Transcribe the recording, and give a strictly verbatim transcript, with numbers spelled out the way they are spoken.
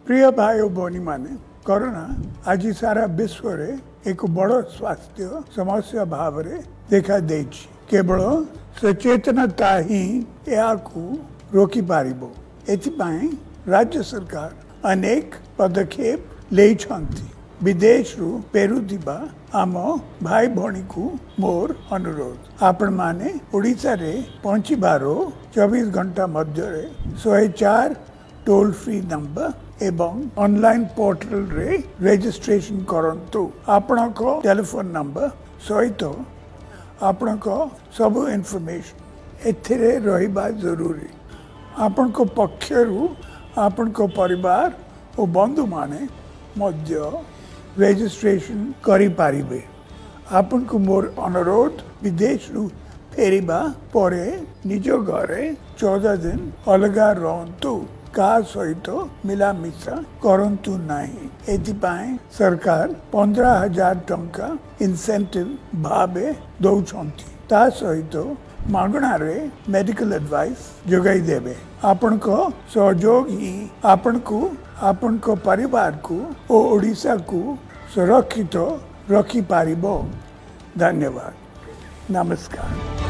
प्रिय भाई और भौणी माने कोरोना आज सारा विश्व रे एक बड़ स्वास्थ्य समस्या भाव रे देखा देछि। केवल सचेतनता ही या को रोकी पारिबो। एथिपाई राज्य सरकार अनेक पदक्षेप ले छंती। विदेश रु फेरुथिबा आम भाई भौणी को मोर अनुरोध, आपण माने ओडिसा रे पहुंचीबार चौबीस घंटा मध्य रे सौ चार टोल फ्री नंबर एवं ऑनलाइन पोर्टल रे रजिस्ट्रेशन करंतु। आपण को टेलीफोन नंबर सहित आपण को सब इनफॉरमेशन एथिरे रहिबा जरूरी। आपण को पक्षरु आपण को परिवार और बंधु माने मध्य रजिस्ट्रेशन करि पारिबे। आपण को मोर अनुरोध, विदेश रु फेरिबा परे निज घरे चौदह दिन अलगा रहंतु। का सहित मिलामिशा करंतु नाही। एथिपाई सरकार पंद्रह हजार टंका इंसेंटिव भावे दौछंती। ता सहित मागणा रे मेडिकल एडवाइस जोगाई देबे। आपण को सहयोग ही आपण को आपण को परिवार को ओ ओडिसा को सुरक्षित रखी पारिबो। धन्यवाद। नमस्कार।